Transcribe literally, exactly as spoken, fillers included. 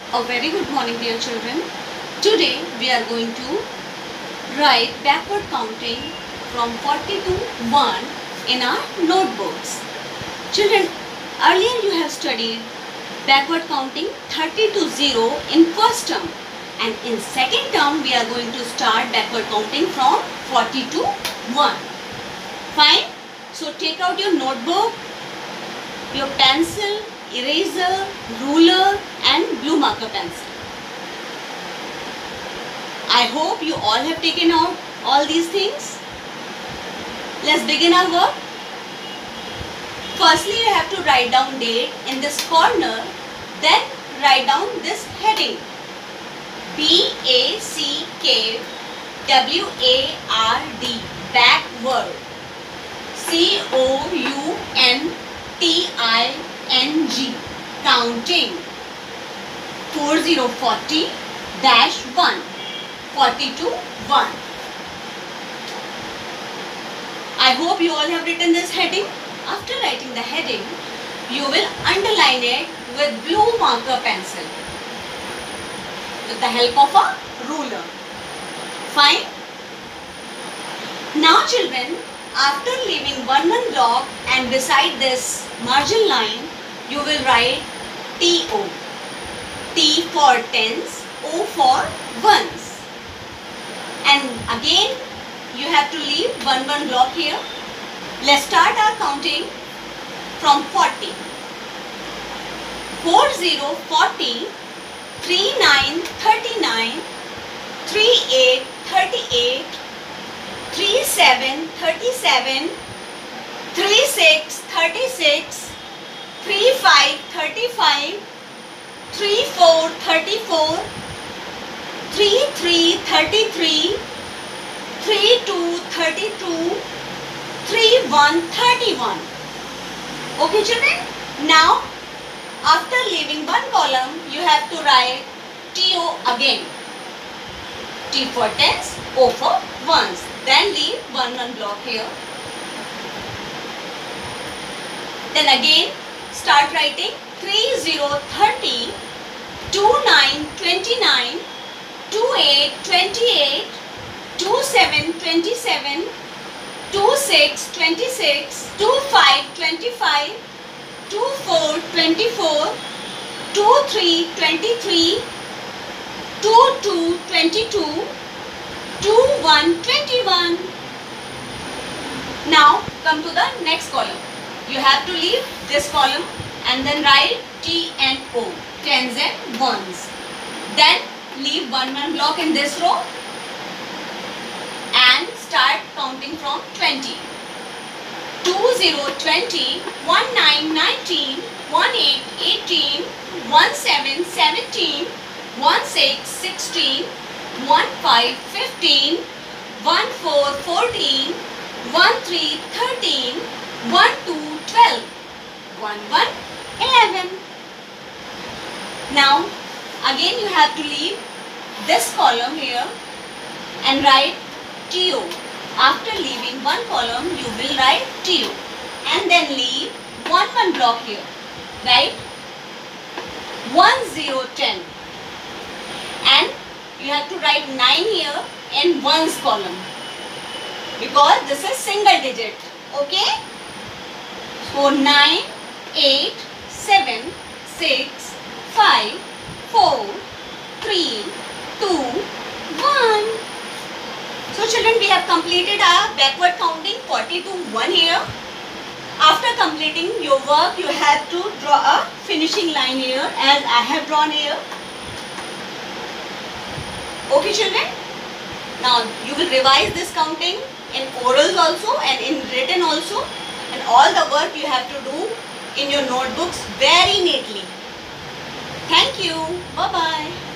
A very good morning, dear children. Today we are going to write backward counting from forty to one in our notebooks. Children, earlier you have studied backward counting thirty to zero in first term, and in second term we are going to start backward counting from forty to one. Fine? So take out your notebook, your pencil, eraser, ruler and blue marker pencil. I hope you all have taken out all these things. Let's begin our work. Firstly, you have to write down date in this corner, then write down this heading. B A C K W A R D, backward. C O U N T I N G, counting. forty forty dash one, forty to one. I hope you all have written this heading. After writing the heading, you will underline it with blue marker pencil with the help of a ruler. Fine? Now children, after leaving one one block and beside this margin line, you will write T O. T for tens, O for ones. And again, you have to leave one one block here. Let's start our counting from forty. forty, forty, thirty-nine, thirty-nine, thirty-eight, thirty-eight, thirty-seven, thirty-seven, thirty-six, thirty-six, thirty-five, thirty-five, thirty-four, thirty-four, thirty-three, thirty-three, thirty-two, thirty-two, thirty-one, thirty-one. Okay children? Now, after leaving one column, you have to write T O again. T for tens, O for ones. Then leave one one block here. Then again, start writing thirty, thirty, twenty-nine, twenty-nine, twenty-eight, twenty-eight, twenty-seven, twenty-seven, twenty-six, twenty-six, twenty-five, twenty-five, twenty-four, twenty-four, twenty-three, twenty-three, twenty-two, twenty-two, twenty-one, twenty-one. Now come to the next column. You have to leave this column and then write T and O, tens and ones. Then leave one one block in this row and start counting from twenty. twenty, twenty, nineteen, nineteen, eighteen, eighteen, seventeen, seventeen, sixteen, sixteen, fifteen, fifteen, fourteen, fourteen, thirteen, thirteen, twelve, twelve, eleven, eleven. Now again you have to leave this column here and write T O. After leaving one column, you will write T O and then leave one one block here. Right? one zero ten. And you have to write nine here in ones column because this is single digit. Okay? So nine, eight, seven, six, five, four, three, two, one. So children, we have completed our backward counting forty to one here. After completing your work, you have to draw a finishing line here as I have drawn here. Okay children? Now you will revise this counting in orals also and in written also, and all the work you have to do in your notebooks very neatly. Thank you. Bye-bye.